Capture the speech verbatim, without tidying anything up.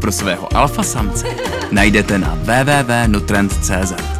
pro svého alfa samce najdete na w w w tečka nutrend tečka c z.